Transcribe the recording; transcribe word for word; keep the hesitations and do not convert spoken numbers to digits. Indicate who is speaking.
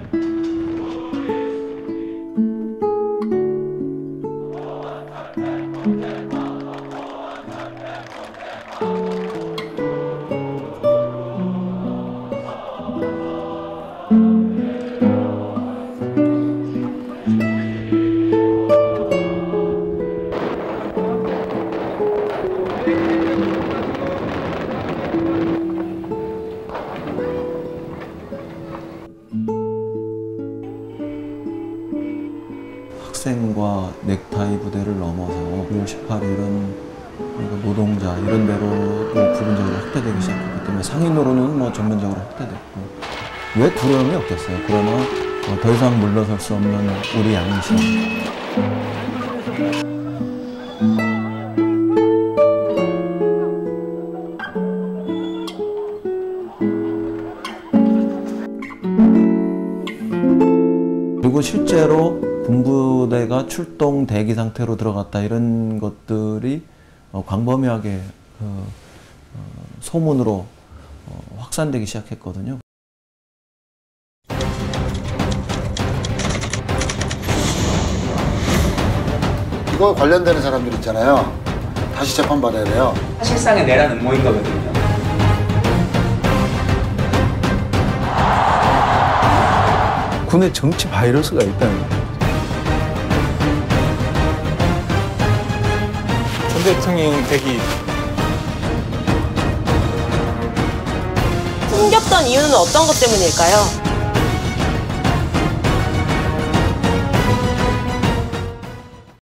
Speaker 1: 학생과 넥타이 부대를 넘어서 유월 십팔 일은 노동자 이런 데로 부분적으로 확대되기 시작했기 때문에 상인으로는 뭐 전면적으로 확대됐고 왜 두려움이 없겠어요. 그러나 더 이상 물러설 수 없는 우리 양심. 그리고 실제로 군부대가 출동 대기 상태로 들어갔다 이런 것들이 광범위하게 소문으로 확산되기 시작했거든요.
Speaker 2: 이거 관련되는 사람들 있잖아요. 다시 재판받아야 돼요.
Speaker 3: 사실상의 내란 음모인 거거든요.
Speaker 4: 군에 정치 바이러스가 있다는 거예요.
Speaker 5: 전 대통령 되기
Speaker 6: 숨겼던 이유는 어떤 것 때문일까요?